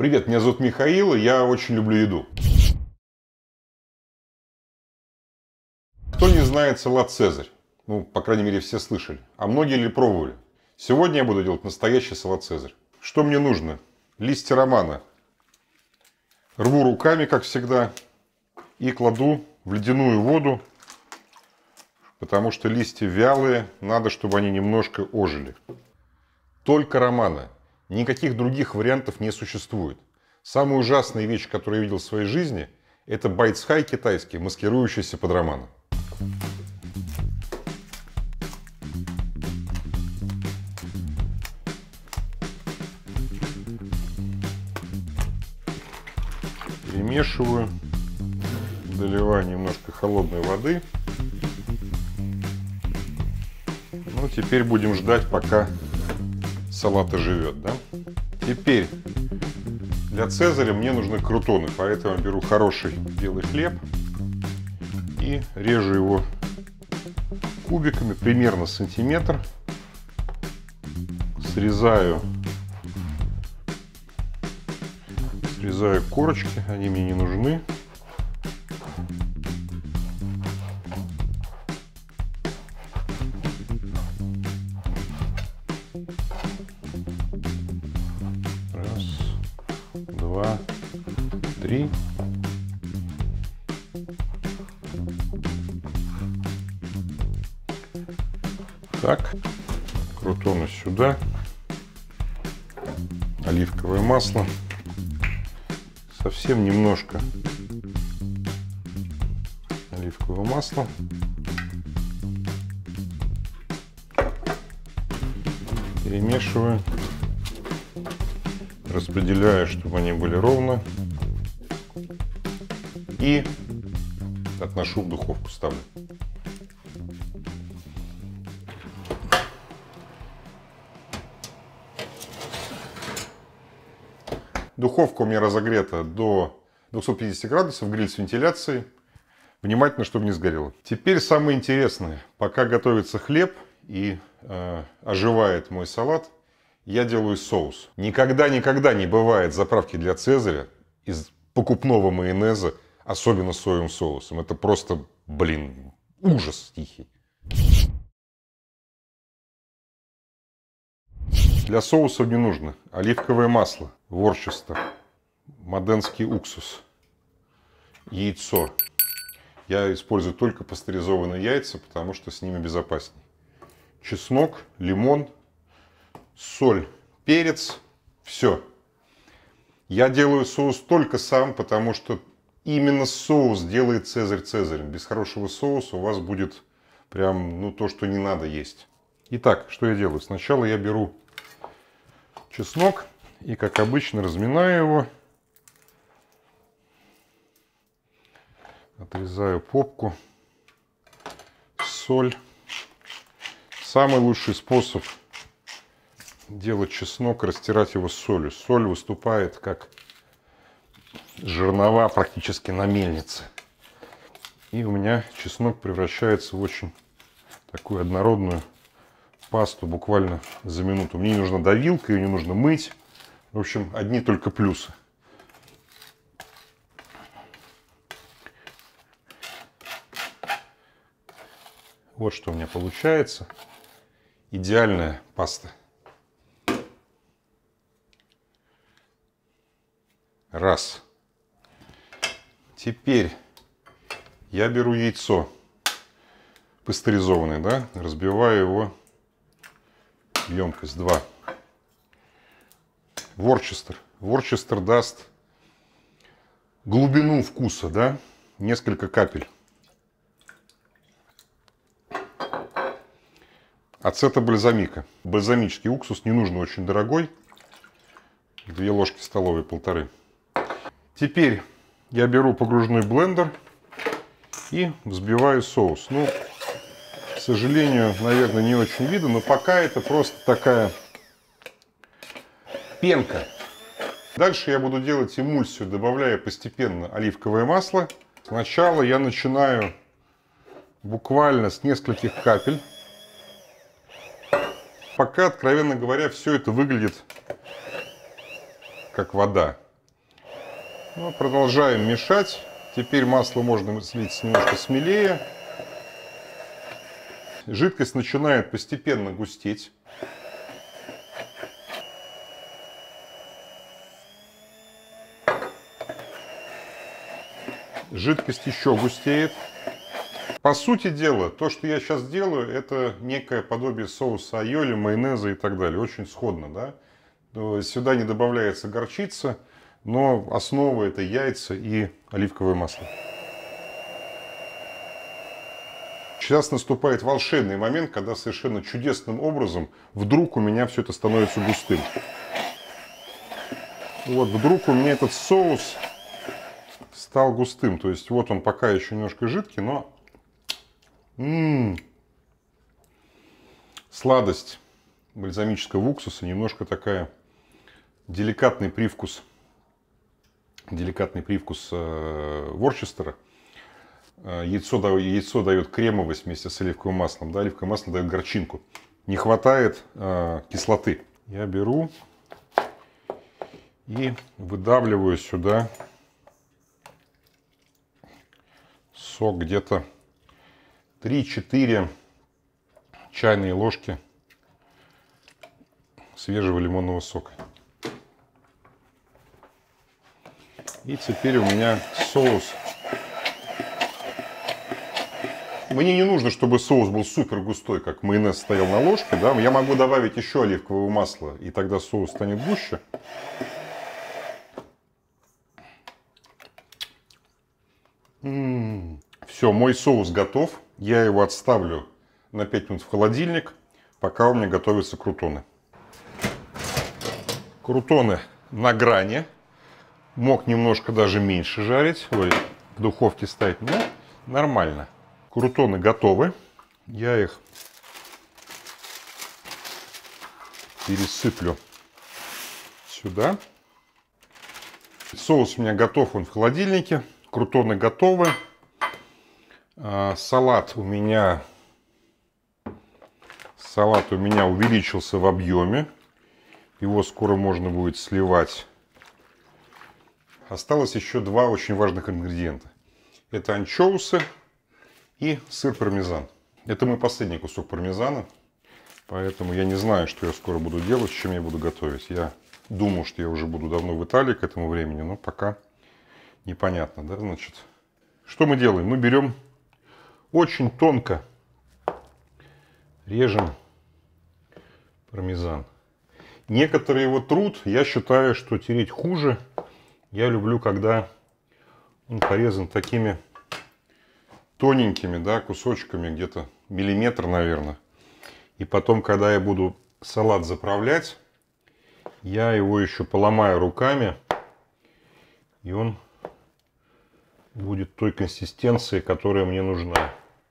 Привет, меня зовут Михаил, и я очень люблю еду. Кто не знает салат «Цезарь»? Ну, по крайней мере, все слышали. А многие ли пробовали? Сегодня я буду делать настоящий салат «Цезарь». Что мне нужно? Листья романа. Рву руками, как всегда, и кладу в ледяную воду, потому что листья вялые, надо, чтобы они немножко ожили. Только романа. Никаких других вариантов не существует. Самая ужасная вещь, которую я видел в своей жизни, это байцхай китайский, маскирующийся под романом. Перемешиваю, доливаю немножко холодной воды. Ну, теперь будем ждать, пока салат оживет, да? Теперь для цезаря мне нужны крутоны, поэтому беру хороший белый хлеб и режу его кубиками, примерно сантиметр. Срезаю корочки, они мне не нужны. Раз, два, три. Так, крутоны сюда. Оливковое масло. Совсем немножко оливкового масла. Перемешиваю. Распределяю, чтобы они были ровно. И отношу в духовку, ставлю. Духовка у меня разогрета до 250 градусов, гриль с вентиляцией. Внимательно, чтобы не сгорело. Теперь самое интересное. Пока готовится хлеб и оживает мой салат, я делаю соус. Никогда не бывает заправки для цезаря из покупного майонеза, особенно соевым соусом. Это просто, блин, ужас тихий. Для соуса мне нужно оливковое масло, Ворчестер, моденский уксус, яйцо. Я использую только пастеризованные яйца, потому что с ними безопасней. Чеснок, лимон, соль, перец. Все. Я делаю соус только сам, потому что именно соус делает Цезарь цезарем. Без хорошего соуса у вас будет прям, то, что не надо есть. Итак, что я делаю? Сначала я беру чеснок и, как обычно, разминаю его. Отрезаю попку. Соль. Самый лучший способ делать чеснок — растирать его с солью. Соль выступает как жернова практически на мельнице. И у меня чеснок превращается в очень такую однородную пасту буквально за минуту. Мне не нужна давилка, ее не нужно мыть. В общем, одни только плюсы. Вот что у меня получается. Идеальная паста. Раз. Теперь я беру яйцо пастеризованное, да, разбиваю его в емкость. 2. Ворчестер. Ворчестер даст глубину вкуса, да, несколько капель. Ацета бальзамика. Бальзамический уксус не нужно очень дорогой. 2 ложки столовые, 1,5. Теперь я беру погружной блендер и взбиваю соус. Ну, к сожалению, наверное, не очень видно, но пока это просто такая пенка. Дальше я буду делать эмульсию, добавляя постепенно оливковое масло. Сначала я начинаю буквально с нескольких капель. Пока, откровенно говоря, все это выглядит как вода. Ну, продолжаем мешать. Теперь масло можно слить немножко смелее. Жидкость начинает постепенно густеть. Жидкость еще густеет. По сути дела, то, что я сейчас делаю, это некое подобие соуса айоли, майонеза и так далее. Очень сходно, да? Сюда не добавляется горчица, но основа это яйца и оливковое масло. Сейчас наступает волшебный момент, когда совершенно чудесным образом вдруг у меня все это становится густым. Вот вдруг у меня этот соус стал густым. То есть вот он пока еще немножко жидкий, но сладость бальзамического уксуса, немножко такая деликатный привкус Ворчестера. Яйцо дает кремовость вместе с оливковым маслом. Да, оливковое масло дает горчинку. Не хватает кислоты. Я беру и выдавливаю сюда сок, где-то 3-4 чайные ложки свежего лимонного сока. И теперь у меня соус. Мне не нужно, чтобы соус был супер густой, как майонез стоял на ложке. Да? Я могу добавить еще оливкового масла, и тогда соус станет гуще. Все, мой соус готов. Я его отставлю на 5 минут в холодильник, пока у меня готовятся крутоны. Крутоны на грани. Мог немножко даже меньше жарить. Ой, в духовке ставить. Но нормально. Крутоны готовы. Я их пересыплю сюда. Соус у меня готов, он в холодильнике. Крутоны готовы. Салат у меня увеличился в объеме. Его скоро можно будет сливать. Осталось еще два очень важных ингредиента. Это анчоусы и сыр пармезан. Это мой последний кусок пармезана. Поэтому я не знаю, что я скоро буду делать, с чем я буду готовить. Я думал, что я уже буду давно в Италии к этому времени, но пока непонятно. Да? Значит, что мы делаем? Мы берем очень тонко, режем пармезан. Некоторые его трут, я считаю, что тереть хуже. Я люблю, когда он порезан такими тоненькими, да, кусочками, где-то миллиметр, наверное. И потом, когда я буду салат заправлять, я его еще поломаю руками, и он будет той консистенции, которая мне нужна.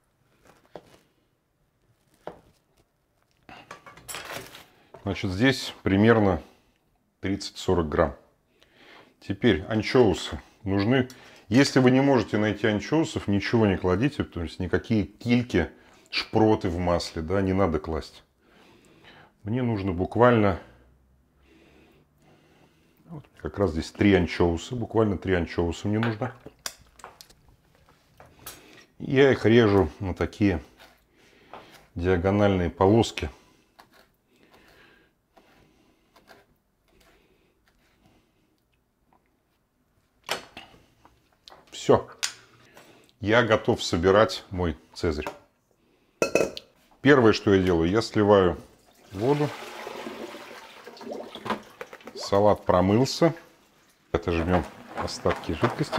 Значит, здесь примерно 30-40 грамм. Теперь анчоусы нужны. Если вы не можете найти анчоусов, ничего не кладите, то есть никакие кильки, шпроты в масле, да, не надо класть. Мне нужно буквально, вот как раз здесь 3 анчоуса, буквально 3 анчоуса мне нужно. Я их режу на такие диагональные полоски. Все. Я готов собирать мой цезарь. Первое, что я делаю, я сливаю воду. Салат промылся. Отожмем остатки жидкости.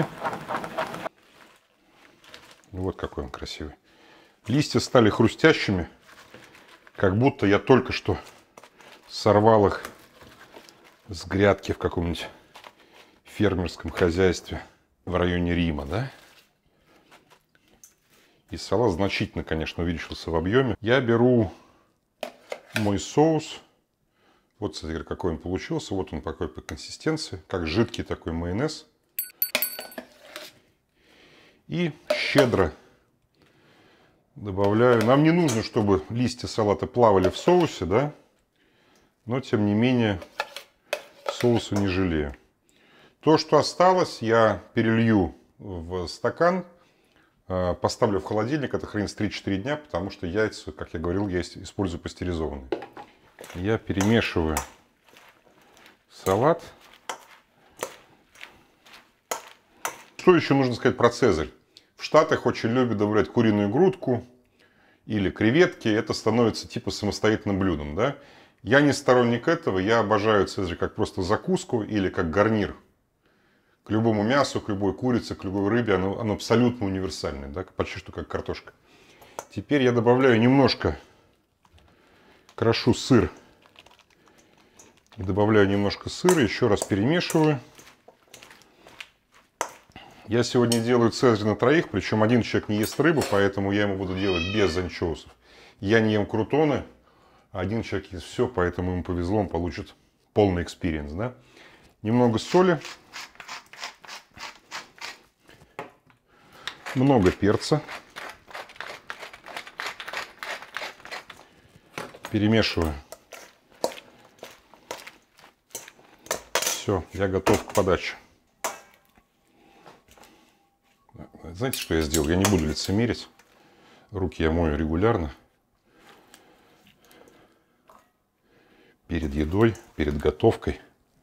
Вот какой он красивый. Листья стали хрустящими, как будто я только что сорвал их с грядки в каком-нибудь фермерском хозяйстве в районе Рима, да? И салат значительно, конечно, увеличился в объеме. Я беру мой соус. Вот, смотрите, какой он получился. Вот он такой по консистенции, как жидкий такой майонез. И щедро добавляю. Нам не нужно, чтобы листья салата плавали в соусе, да? Но, тем не менее, соуса не жалею. То, что осталось, я перелью в стакан, поставлю в холодильник, это хранится 3-4 дня, потому что яйца, как я говорил, я использую пастеризованные. Я перемешиваю салат. Что еще нужно сказать про цезарь? В Штатах очень любят добавлять куриную грудку или креветки. Это становится типа самостоятельным блюдом. Да? Я не сторонник этого. Я обожаю цезарь как просто закуску или как гарнир. К любому мясу, к любой курице, к любой рыбе оно абсолютно универсальное. Да? Почти что как картошка. Теперь я добавляю немножко, крошу сыр. И добавляю немножко сыра, еще раз перемешиваю. Я сегодня делаю цезарь на троих, причем один человек не ест рыбу, поэтому я ему буду делать без анчоусов. Я не ем крутоны, а один человек ест все, поэтому ему повезло, он получит полный экспириенс. Да? Немного соли, много перца. Перемешиваю. Все, я готов к подаче. Знаете, что я сделал? Я не буду лицемерить. Руки я мою регулярно. Перед едой, перед готовкой.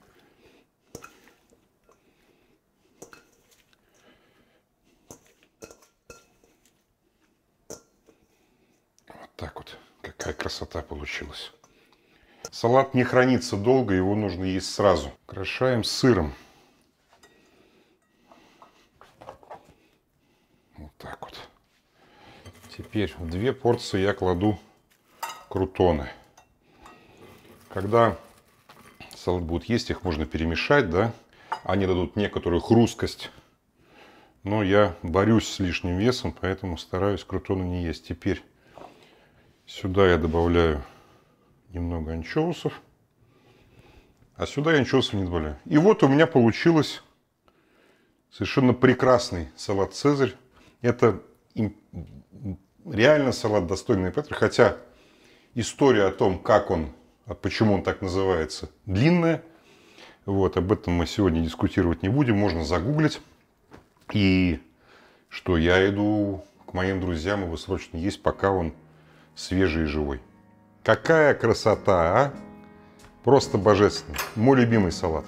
Вот так вот. Какая красота получилась. Салат не хранится долго, его нужно есть сразу. Украшаем сыром. Вот так вот. Теперь в 2 порции я кладу крутоны. Когда салат будет есть, их можно перемешать, да? Они дадут некоторую хрусткость. Но я борюсь с лишним весом, поэтому стараюсь крутоны не есть. Теперь сюда я добавляю немного анчоусов. А сюда я анчоусов не добавляю. И вот у меня получилось совершенно прекрасный салат «Цезарь». Это реально салат достойный Петра. Хотя история о том, как он, почему он так называется, длинная. Вот, об этом мы сегодня дискутировать не будем. Можно загуглить. И что я иду к моим друзьям его срочно есть, пока он свежий и живой. Какая красота, а! Просто божественно. Мой любимый салат.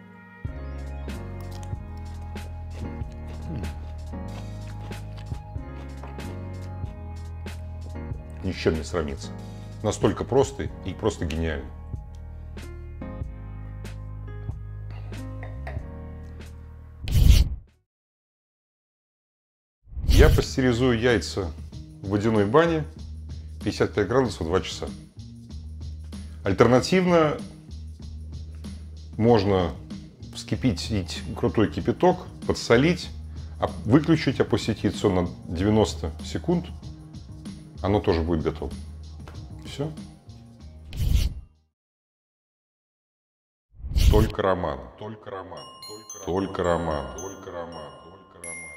Ни с чем не сравнится. Настолько простый и просто гениальный. Я пастеризую яйца в водяной бане 55 градусов 2 часа. Альтернативно можно вскипятить крутой кипяток, подсолить, выключить, опустить яйцо на 90 секунд. Оно тоже будет готово. Все. Только роман. Только роман. Только роман. Только роман. Только роман.